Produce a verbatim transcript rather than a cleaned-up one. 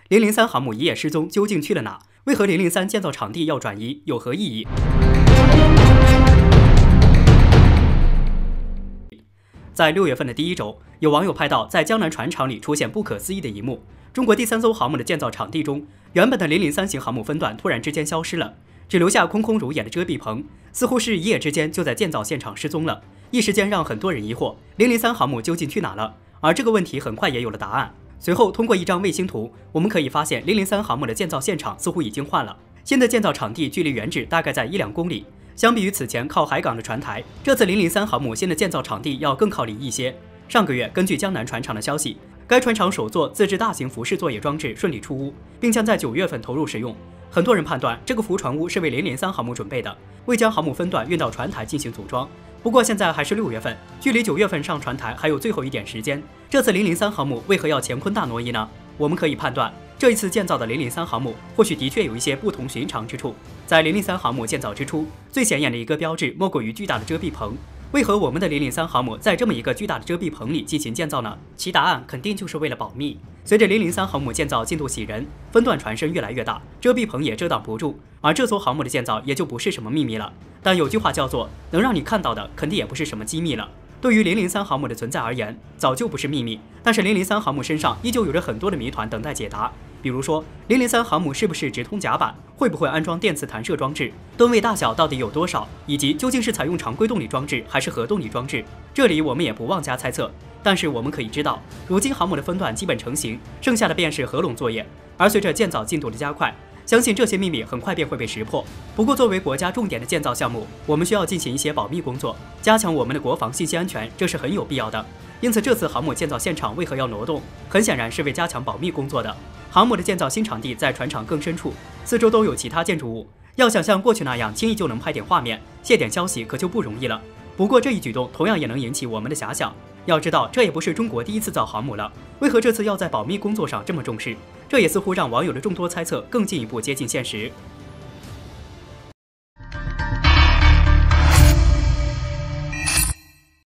零零三航母一夜失踪，究竟去了哪？为何零零三建造场地要转移？有何意义？在六月份的第一周，有网友拍到在江南船厂里出现不可思议的一幕：中国第三艘航母的建造场地中，原本的零零三型航母分段突然之间消失了，只留下空空如也的遮蔽棚，似乎是一夜之间就在建造现场失踪了。一时间让很多人疑惑，零零三航母究竟去哪了？而这个问题很快也有了答案。随后，通过一张卫星图，我们可以发现零零三航母的建造现场似乎已经换了。新的建造场地距离原址大概在一两公里，相比于此前靠海港的船台，这次零零三航母新的建造场地要更靠里一些。上个月，根据江南船厂的消息，该船厂首座自制大型浮式作业装置顺利出屋，并将在九月份投入使用。很多人判断这个浮船屋是为零零三航母准备的，为将航母分段运到船台进行组装。不过现在还是六月份，距离九月份上船台还有最后一点时间。这次零零三航母为何要乾坤大挪移呢？我们可以判断，这一次建造的零零三航母或许的确有一些不同寻常之处。在零零三航母建造之初，最显眼的一个标志莫过于巨大的遮蔽棚。为何我们的零零三航母在这么一个巨大的遮蔽棚里进行建造呢？其答案肯定就是为了保密。随着零零三航母建造进度喜人，分段船身越来越大，遮蔽棚也遮挡不住，而这艘航母的建造也就不是什么秘密了。但有句话叫做，能让你看到的肯定也不是什么机密了。对于零零三航母的存在而言，早就不是秘密，但是零零三航母身上依旧有着很多的谜团等待解答。比如说，零零三航母是不是直通甲板？会不会安装电磁弹射装置？吨位大小到底有多少？以及究竟是采用常规动力装置还是核动力装置？这里我们也不妄加猜测，但是我们可以知道，如今航母的分段基本成型，剩下的便是合拢作业。而随着建造进度的加快，相信这些秘密很快便会被识破。不过，作为国家重点的建造项目，我们需要进行一些保密工作，加强我们的国防信息安全，这是很有必要的。因此，这次航母建造现场为何要挪动？很显然是为加强保密工作的。航母的建造新场地在船厂更深处，四周都有其他建筑物，要想像过去那样轻易就能拍点画面、泄点消息，可就不容易了。不过这一举动同样也能引起我们的遐想。要知道，这也不是中国第一次造航母了，为何这次要在保密工作上这么重视？这也似乎让网友的众多猜测更进一步接近现实。